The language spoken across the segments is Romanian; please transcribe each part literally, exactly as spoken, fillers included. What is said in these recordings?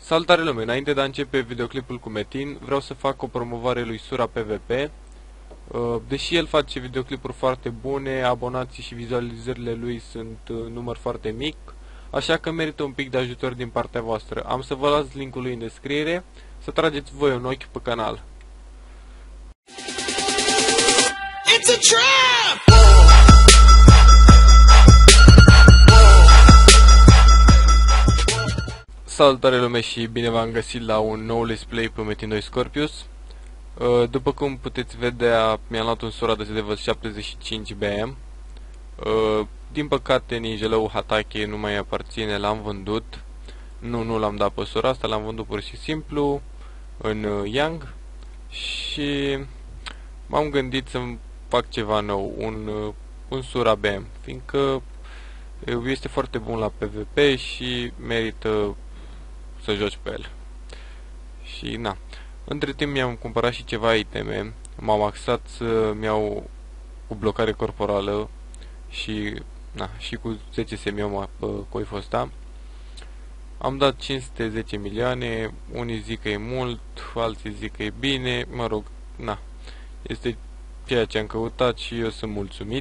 Salutare lume, înainte de a începe videoclipul cu Metin, vreau să fac o promovare lui Sura PvP. Deși el face videoclipuri foarte bune, abonații și vizualizările lui sunt în număr foarte mic, așa că merită un pic de ajutor din partea voastră. Am să vă las linkul lui în descriere, să trageți voi un ochi pe canal. It's a trap! Salutare lume și bine v-am găsit la un nou let's play pe Metin doi Scorpius. După cum puteți vedea, mi-am luat un Sora de level șaptezeci și cinci B M. Din păcate Ninjalău Hatake nu mai aparține, l-am vândut. Nu, nu l-am dat pe Sora asta, l-am vândut pur și simplu în Yang. Și m-am gândit să fac ceva nou, un, un Sura B M, fiindcă este foarte bun la PvP și merită să joci pe el. Și na, între timp mi-am cumpărat și ceva iteme, m-am axat să-mi iau cu blocare corporală și, na, și cu zece semioma pe coiful ăsta. Am dat cinci sute zece milioane, unii zic că e mult, alții zic că e bine, mă rog, na, este ceea ce am căutat și eu sunt mulțumit.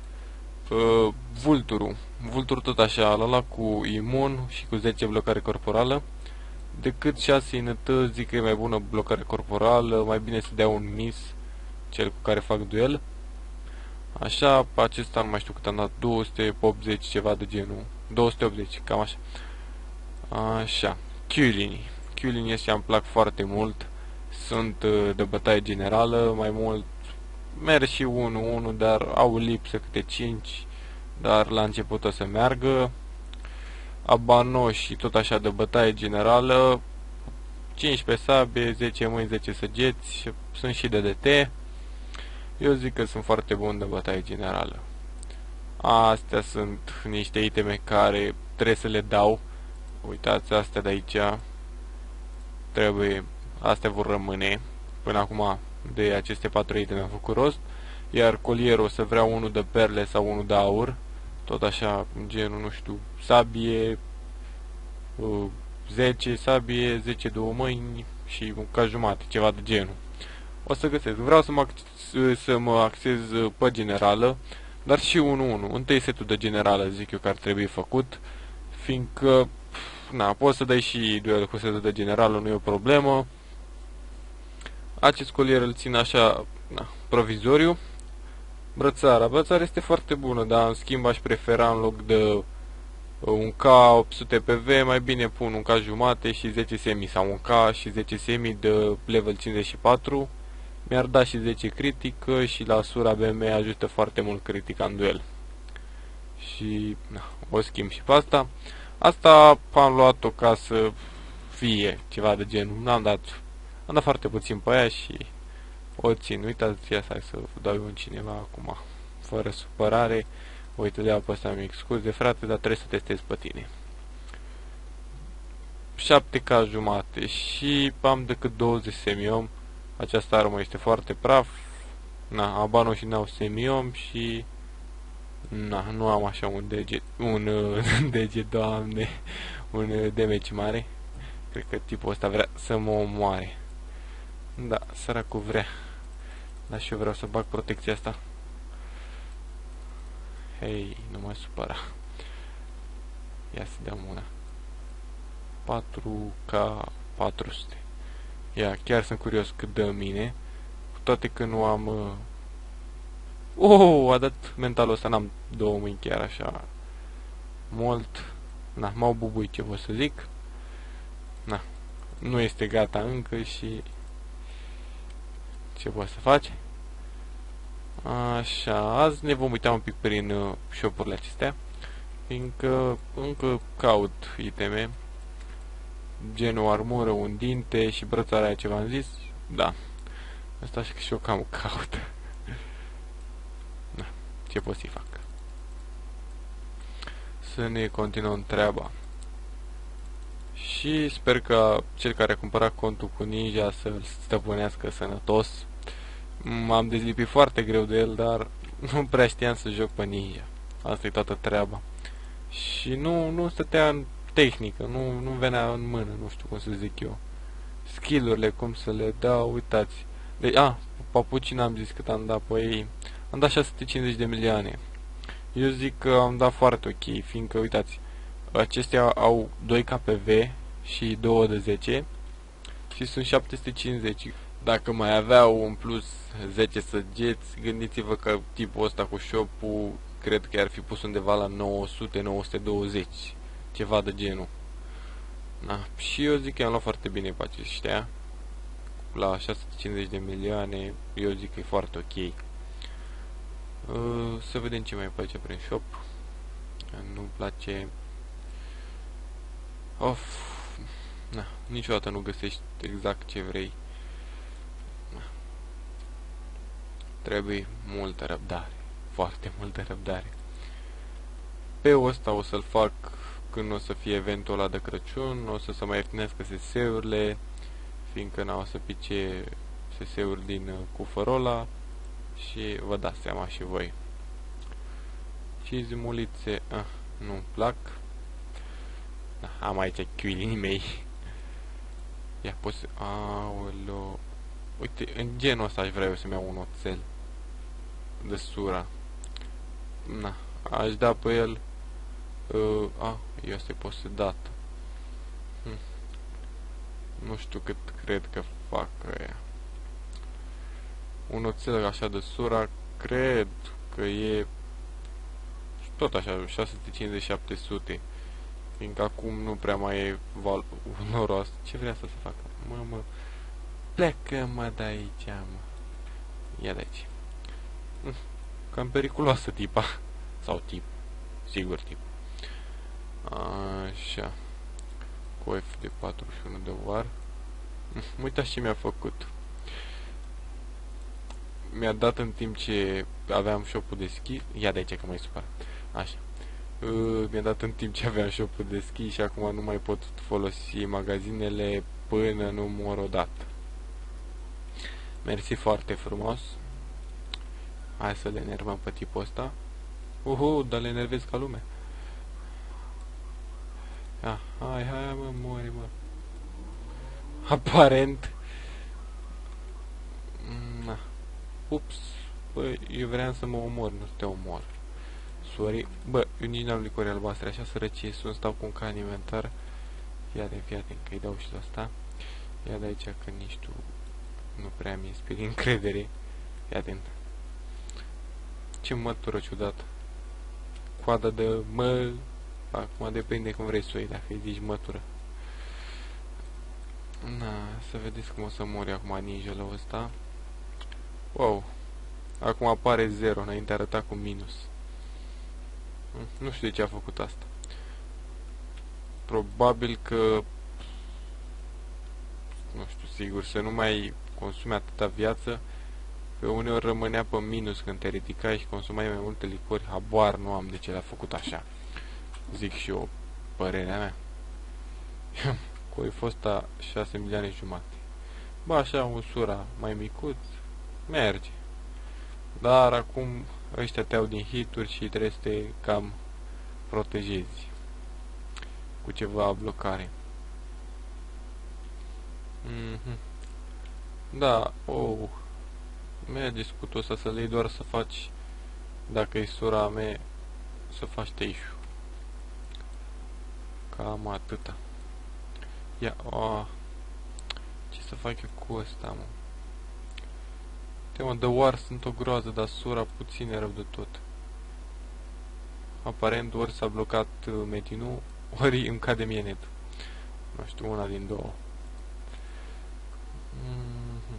Uh, Vulturul, Vulturul tot așa, ăla cu imun și cu zece blocare corporală. Decât șase inătăți, zic că e mai bună blocare corporală, mai bine să dea un miss, cel cu care fac duel. Așa, pe acesta nu mai știu cât am dat, două sute optzeci, ceva de genul, două sute optzeci, cam așa. Așa, Q-linii, Q-linii ăștia îmi plac foarte mult, sunt de bătaie generală, mai mult, merg și unu unu, dar au lipsă câte cinci, dar la început o să meargă. Abano și tot așa de bătaie generală, cincisprezece sabie, zece mâini, zece săgeți, sunt și de D T. Eu zic că sunt foarte bun de bătaie generală. Astea sunt niște iteme care trebuie să le dau. Uitați, astea de aici trebuie, astea vor rămâne. Până acum de aceste patru iteme am făcut rost. Iar colierul o să vreau unul de perle sau unul de aur, tot așa, genul, nu știu, sabie, zece sabie, zece două mâini și un ca jumate, ceva de genul. O să găsesc. Vreau să mă, să mă axez pe generală, dar și unu unu. Întâi setul de generală zic eu că ar trebui făcut, fiindcă, na, poți să dai și duel cu setul de generală, nu e o problemă. Acest colier îl țin așa, na, provizoriu. Brățara, brățara este foarte bună, dar în schimb aș prefera în loc de un K opt sute P V, mai bine pun un K jumate și zece semi, sau un K și zece semi de level cincizeci și patru. Mi-ar da și zece critică și la Sura B M ajută foarte mult critica în duel. Și na, o schimb și pe asta. Asta am luat-o ca să fie ceva de genul. N-am dat, am dat foarte puțin pe aia și o țin. Uitați, ia să dau eu în cineva acum, fără supărare. Uite, de pe ăsta mic scuze, frate, dar trebuie să testez pe tine. șapte K jumate și am decât douăzeci semiom. Această armă este foarte praf. Na, Abano și n-au semiom și na, nu am așa un deget, un deget, doamne, un damage mare. Cred că tipul ăsta vrea să mă omoare. Da, săracul vrea. Dar și eu vreau să bag protecția asta. Hei, nu mă supăra. Ia să dăm una. patru K patru sute. Ia, chiar sunt curios cât dă mine. Cu toate că nu am... Uh... Oh, a dat mentalul ăsta, n-am două mâini chiar așa mult. Na, m-au bubuit, ce vă să zic. Na, nu este gata încă și... ce poți să faci? Așa, azi ne vom uita un pic prin uh, shop-urile acestea, fiindcă încă caut iteme, genul armură, un dinte și brățarea aia ce v-am zis, da, asta și că și eu cam caut. Da, ce pot să-i fac? Să ne continuăm treaba. Și sper că cel care a cumpărat contul cu Ninja să-l stăpânească sănătos. M-am dezlipit foarte greu de el, dar nu prea știam să joc pe Ninja. Asta e toată treaba. Și nu, nu stătea în tehnică, nu, nu venea în mână, nu știu cum să zic eu. Skill-urile, cum să le dau, uitați. Deci, a, papucii n-am zis cât am dat pe ei. Am dat șase sute cincizeci de milioane. Eu zic că am dat foarte ok, fiindcă, uitați, acestea au doi K P V și două de zece și sunt șapte sute cincizeci. Dacă mai aveau în plus zece săgeți, gândiți-vă că tipul ăsta cu shop-ul cred că ar fi pus undeva la nouă sute - nouă sute douăzeci, ceva de genul. Da. Și eu zic că am luat foarte bine pe aceștia. La șase sute cincizeci de milioane, eu zic că e foarte ok. Uh, să vedem ce mai place prin shop. Nu-mi place. Of. Na, niciodată nu găsești exact ce vrei. Na. Trebuie multă răbdare. Foarte multă răbdare. Pe ăsta o să-l fac când o să fie eventul ăla de Crăciun. O să se mai ieftinească S S-urile, fiindcă n-au să pice S S-uri din uh, cufărul și vă dați seama și voi. Și zimulițe, ah, nu-mi plac. Da, am aici chiulinii mei. Ia, poți să... Aoleo. Uite, în genul ăsta aș vrea eu să-mi iau un oțel de sura. Na, aș da pe el. Uh, a, eu asta-i posedat. Hm. Nu știu cât cred că fac ăia. Un oțel așa de sura, cred că e tot așa, șase sute cincizeci - șapte sute. Fiindcă acum nu prea mai e valoros. Ce vrea să se facă? Mă, mă, plecă mă de aici, mă. Ia de aici. Hm. Cam periculoasă tipa. Sau tip. Sigur tip. Așa. Cu F de patruzeci și unu de war. Hm. Uitați ce mi-a făcut. Mi-a dat în timp ce aveam shop-ul deschis. Ia de aici că mă-i supărat. Așa. Uh, mi-a dat în timp ce aveam shop-ul deschis și acum nu mai pot folosi magazinele până nu mor odată. Mersi foarte frumos. Hai să le enervăm pe tipul ăsta. Uhu, dar le enervez ca lume. Ah, hai, hai, mă, mori, mă. Aparent. Na. Ups. Bă, eu vreau să mă omor, nu te omor. Sorry. Bă, eu nici n-am licori albastre, așa sărăcie sunt, stau cu un can inventar. Ia de fiate, că-i dau și de asta. Ia de aici, că nici tu nu prea mi inspiri încredere. Ia atent. Ce mătură ciudată. Coada de mă... Acum depinde cum vrei să o iei, dacă îi zici mătură. Na, să vedeți cum o să mori acum ninja-ul ăsta. Wow. Acum apare zero, înainte arăta cu minus. Nu știu de ce a făcut asta. Probabil că... Nu știu, sigur, să nu mai consume atâta viață. Că uneori rămânea pe minus când te ridicai și consumai mai multe licori. Habar nu am de ce l-a făcut așa. Zic și eu părerea mea. Cu ai fost a șase milioane jumate. Ba așa, un sura mai micuț merge. Dar acum ăștia te-au din hituri și trebuie să te cam protejezi cu ceva blocare. Mm-hmm. Da, oh. Merge scutul ăsta să le iei doar să faci, dacă e sura mea, să faci teșu. Cam atâta. Ia, oh. Ce să fac eu cu ăsta, mă? Te mă, de war sunt o groază, dar sura puțin e rău de tot. Aparent ori s-a blocat metinul, ori îmi cade mie net. Nu știu, una din două. Mm-hmm.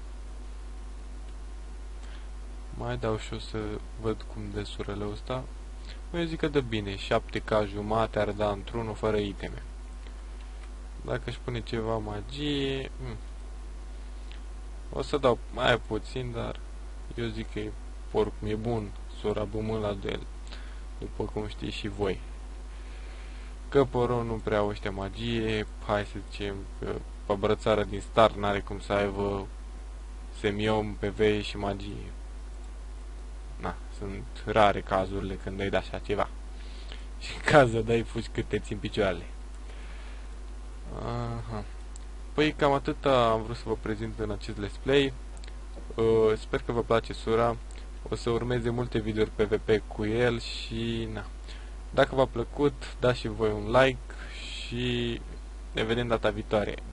Mai dau și o să văd cum de surele ăsta. Eu zic că dă bine, șapte K jumate ar da într-unul fără iteme. Dacă își pune ceva magie, mm. o să dau mai puțin, dar eu zic că e, oricum e bun sora bumând la duel, după cum știți și voi. Căpărul nu prea au ăștia magie, hai să zicem că pe brățară din start n-are cum să aibă semiom, P V și magie. Na, sunt rare cazurile când îi dai așa ceva. Și în caz să dai fugi cât te țin picioarele. Aha. Păi cam atâta am vrut să vă prezint în acest let's play. Uh, sper că vă place sura. O să urmeze multe videouri P V P cu el și na. Dacă v-a plăcut, dați și voi un like și ne vedem data viitoare.